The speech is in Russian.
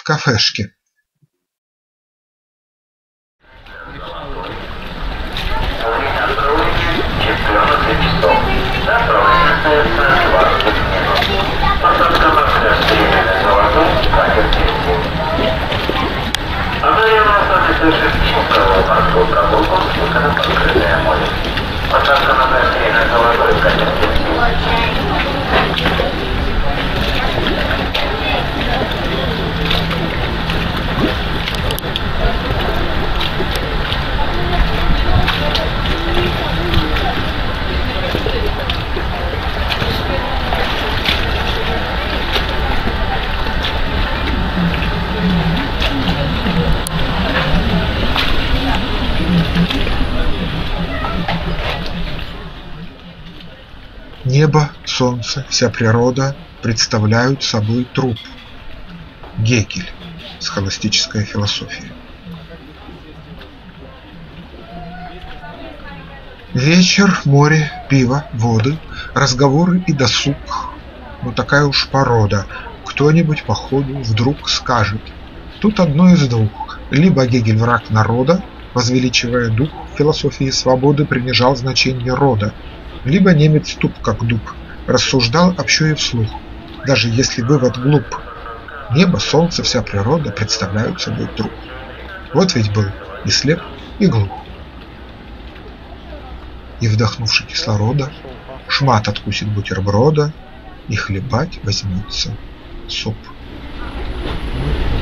кафешке. Небо, солнце, вся природа представляют собой труп. Гегель. Схоластическая философия. Вечер, море, пиво, воды, разговоры и досуг. Ну такая уж порода. Кто-нибудь по ходу вдруг скажет: тут одно из двух. Либо Гегель враг народа, возвеличивая дух философии свободы, принижал значение рода, либо немец туп как дуб, рассуждал общо и вслух, даже если вывод глуп. Небо, солнце, вся природа представляют собой труп. Вот ведь был и слеп, и глух. И, вдохнувши кислорода, шмат откусит бутерброда, и хлебать возьмется суп.